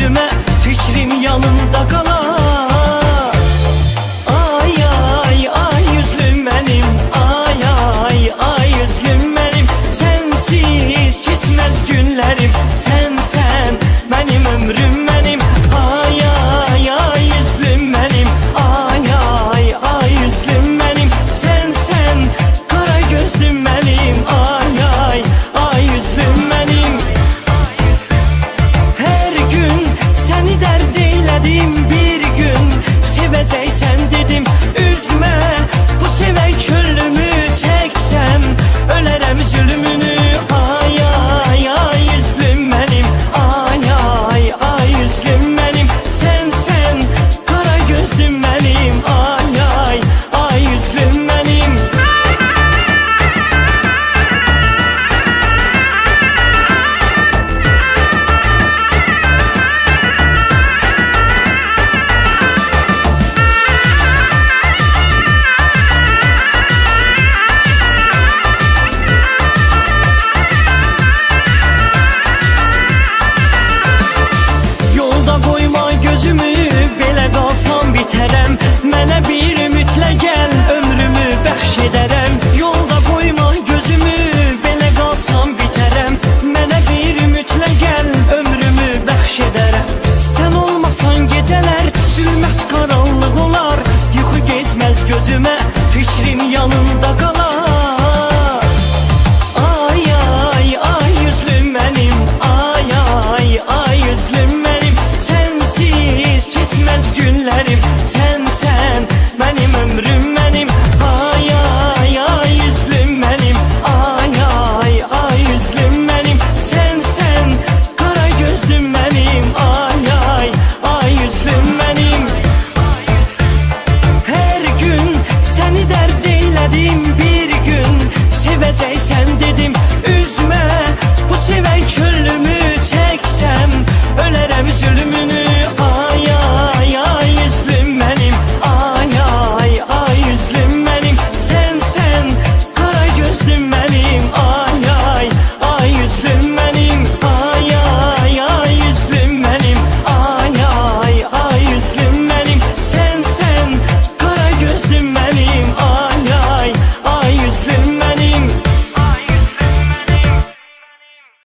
gözüme, fikrim yanında kalar. Ay ay ay üzlüm benim, ay ay ay üzlüm benim. Sensiz geçmez günlerim, sen benim ömrüm benim. Ay ay ay üzlüm benim, ay ay ay üzlüm benim. Sen kara gözlüm benim, ay ay ay üzlüm benim. Her gün seni dert eyledim, bir gün seveceksen dedim. Üzme bu seven köllümü, çeksem ölerem zulmünü. Ay ay ay üzlüm benim, ay ay ay üzlüm benim. Sen kara gözlüm benim, ay ay ay üzlüm benim. Bitərəm, mənə bir ümidlə gəl, ömrümü bəxş edərəm. Yolda qoyma gözümü, belə qalsam bitərəm. Mənə bir ümidlə gəl, ömrümü bəxş edərəm. Sən olmasan gecələr zülmət qaranlıq olar. Yuxu getməz gözümə, fikrim yanında qalar. Ay ay ay üzlüm mənim, ay ay ay üzlüm mənim. Sensiz geçmez günlerim, sen benim ömrüm benim. Ay ay ay üzlüm benim, ay ay ay üzlüm benim. Sen kara gözlüm benim, ay ay ay üzlüm benim. Her gün seni dert eyledim, bir gün seveceksin